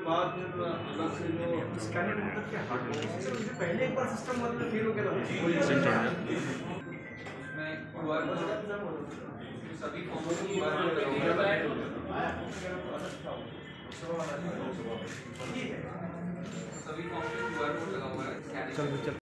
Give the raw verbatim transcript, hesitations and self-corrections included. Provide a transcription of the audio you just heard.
बाद फिर अलग से जो स्कैनर मतलब क्या हार्ड डिस्क सर मुझे पहले एक बार सिस्टम मतलब फेल हो गया था उसमें क्यूआर कोड सभी फॉर्मों को क्यूआर कोड लगा हुआ है सभी फॉर्म पे क्यूआर कोड लगा हुआ है। चल चल